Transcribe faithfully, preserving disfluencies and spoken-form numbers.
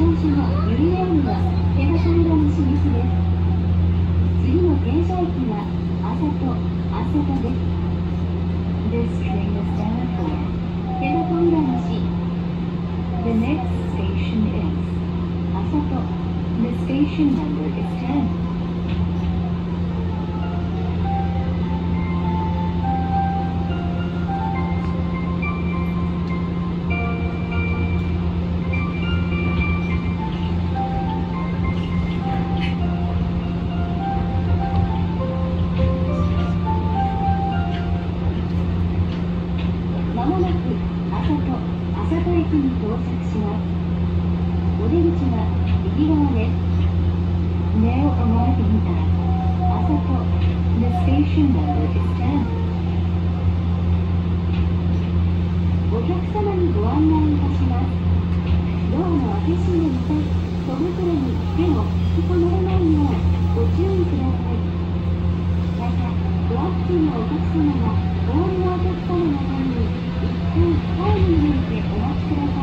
最初のユリレールは手羽先が西西です。次の停車駅は朝と朝田です。This train is bound for 手羽先西。The next station is Asato. The station number is ten. まもなくアサト、アサト駅に到着します。お出口は右側です。Now arriving at Asato. The station number is ten. お客様にご案内いたします。ドアの開け閉めの際、戸袋に手を引き込まれないようご注意ください。また、ドア付近のお客様は、お降りのお客様のために一旦ホームに降りてお待ちください。